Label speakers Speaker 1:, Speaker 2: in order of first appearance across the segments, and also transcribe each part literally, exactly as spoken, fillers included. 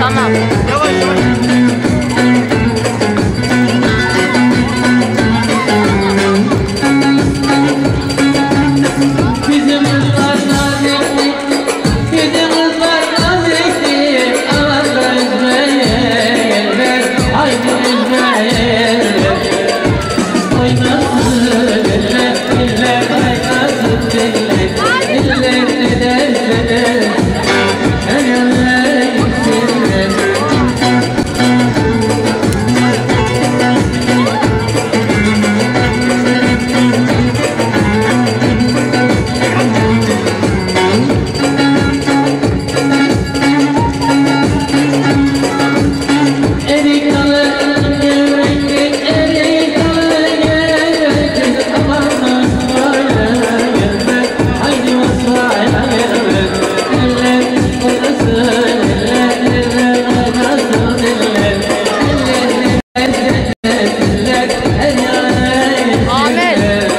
Speaker 1: Tamam.
Speaker 2: Yavaş yavaş.
Speaker 3: Bizim kızlar nazikti, bizim kızlar nazikti. Aman da üzmeyelim, haydi üzmeyelim. Oynasın diller, diller oynasın diller. Diller ne derse her yanına gitsinler. Erik dalı gevrekli, erik dalı gevrekli. Aman vasfayla gelmek, haydi vasfayla gelmek. Eller oynasın, eller, eller oynasın, eller. Eller ne diller, her yana gitsinler.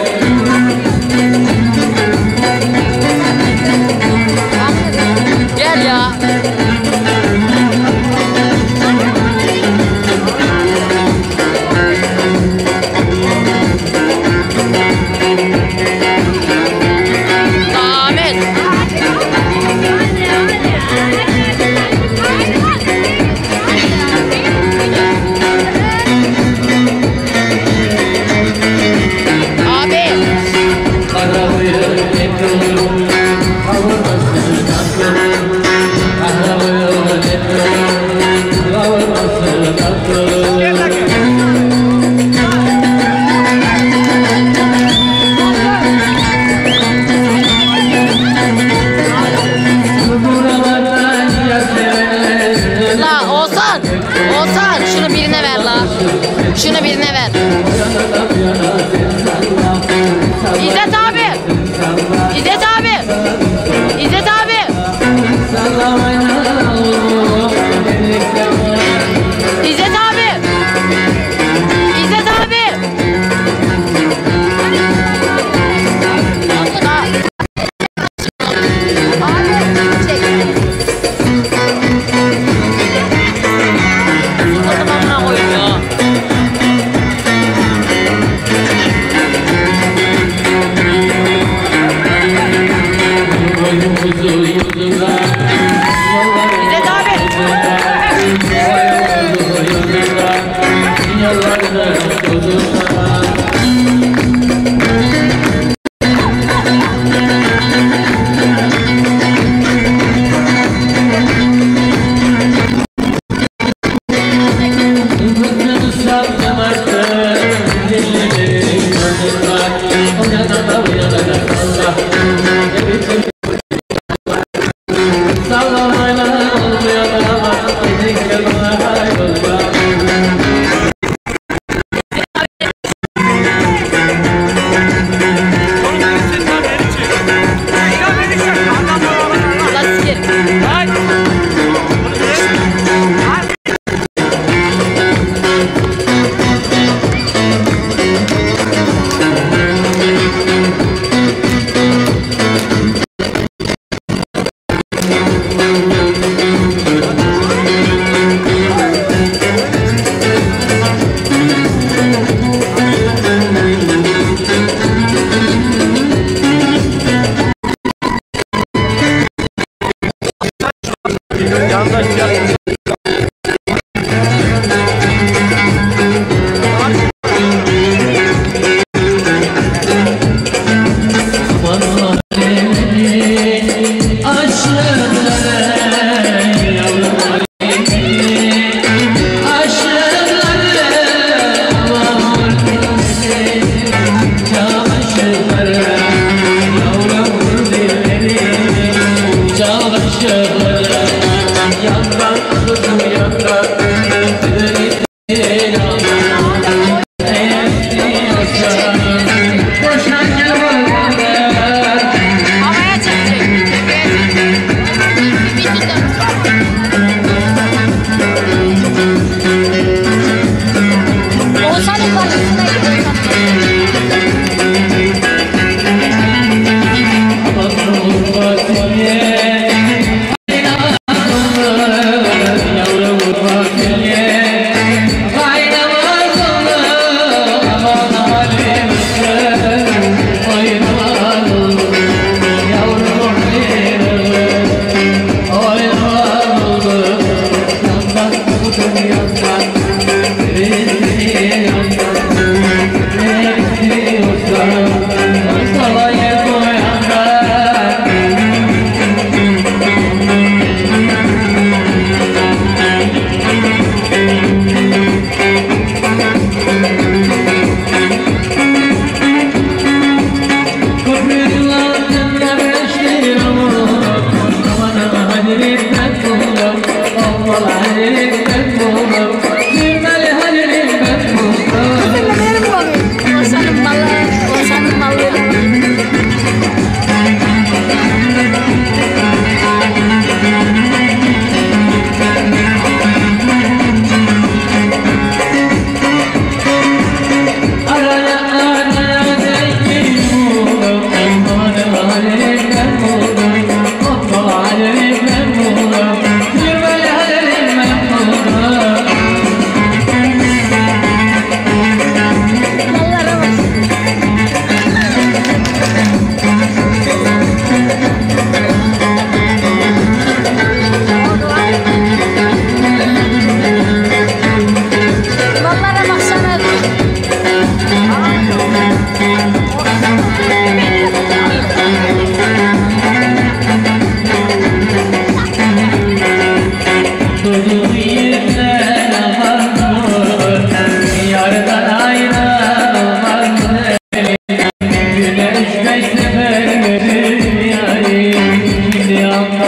Speaker 1: Gel ya. Ahmet. Abi.
Speaker 3: Arabayı bekliyorum, kavurmasın tatlım. Arabayı bekliyorum, kavurmasın tatlım.
Speaker 2: Gel lan gel.
Speaker 3: Buralardan yaşayanlar.
Speaker 1: La Oğuzhan. Oğuzhan şunu birine ver la. Şunu birine ver. İzzet abi. İzzet abi. İzzet abi. İzzet abi. İzzet abi. Abi çek. O zaman buna koyun ya. İzzet abi. La sikerim.
Speaker 2: Yandaş gel.
Speaker 3: Yandan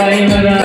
Speaker 3: kaynara